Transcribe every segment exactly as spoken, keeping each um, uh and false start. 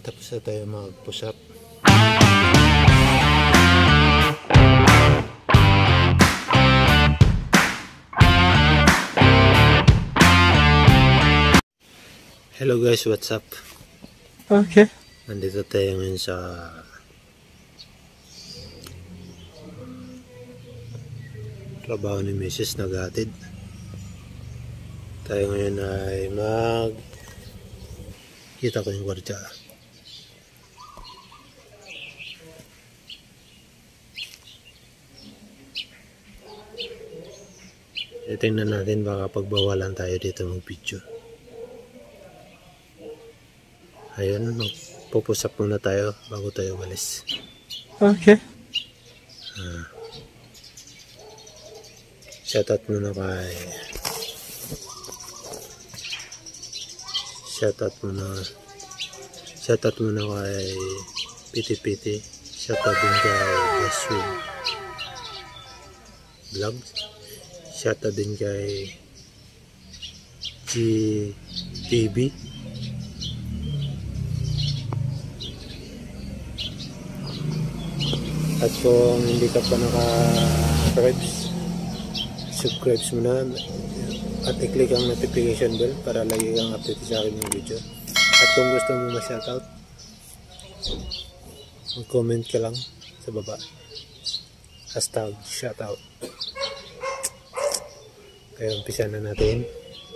Tapos na tayo mag-push up. Hello guys, what's up? Okay. Nandito tayo ngayon sa trabaho ni Missus Naghatid. Tayo ngayon ay mag kita ko yung kwartya. Tingnan natin, baka pagbawalan tayo dito mag-video. Ayun, magpupusap muna tayo bago tayo walis. Okay. Ah. Shoutout muna kay Shoutout muna Shoutout muna kay Piti Piti. Shoutout din kay Gaswin Vlogs. Shoutout din kay G T V. At kung hindi ka pa naka-subscribe, subscribe mo na at i-click ang notification bell para lagi kang update sa akin yung video. At kung gusto mo ma-shoutout, mag-comment ka lang sa baba. Hashtag shoutout. Kaya umpisa na natin.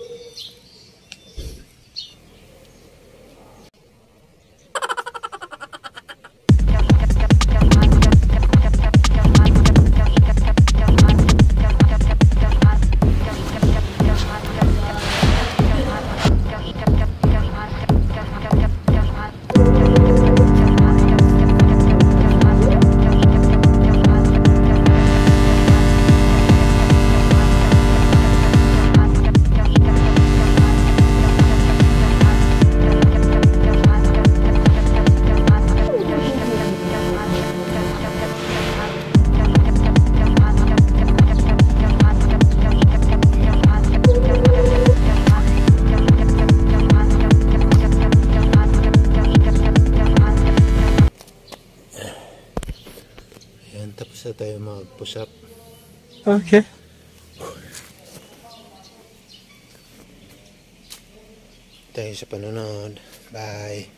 Tapos na tayo mag-push up. Okay. Tayo sa panonood. Bye.